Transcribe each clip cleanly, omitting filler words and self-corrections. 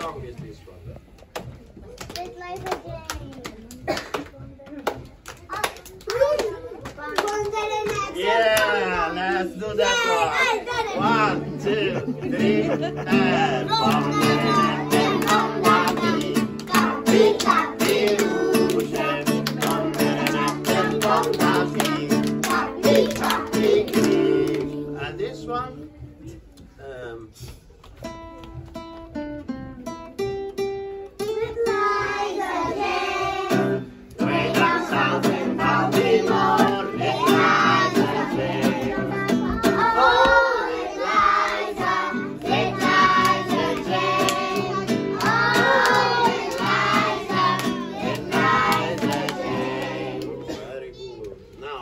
song is this one? It's like a game. Yeah, let's do that one. 1, 2, 3, and and this one, way down south in Baltimore, it lies a train. Oh, it lies a train. Oh, it lies a train. Very good. Now,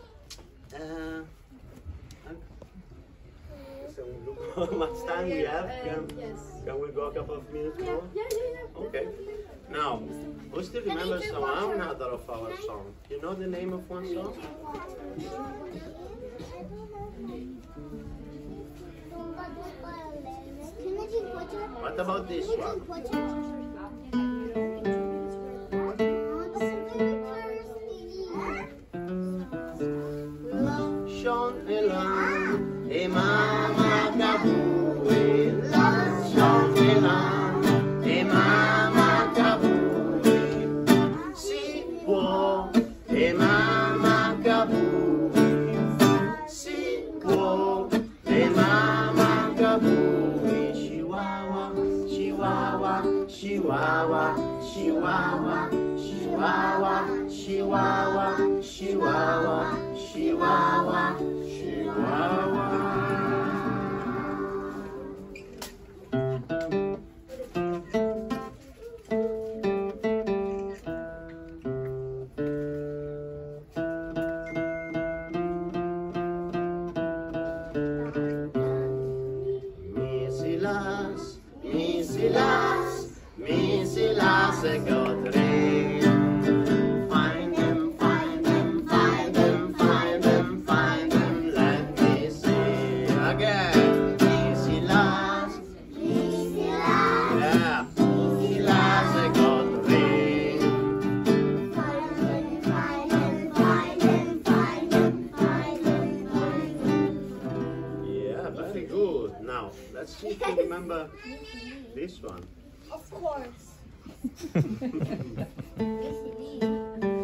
so look how much time we have. Can we go a couple of minutes more? Yeah. Okay. Now, who still remembers another of our songs? You know the name of one song? What about this one? Sean Elan, e Mama Kabui, Sean Elan, e Mama Kabui, si può, e Mama Kabui, si può, e Mama Kabui, Chihuahua, Chihuahua, Chihuahua, Chihuahua, Chihuahua, Chihuahua, Chihuahua, Chihuahua, Chihuahua. Misilas, got rain. Find them, let me see again. Misilas, yeah, Misilas, got rain. Yeah, very good. Now, let's see if you remember this one. Of course.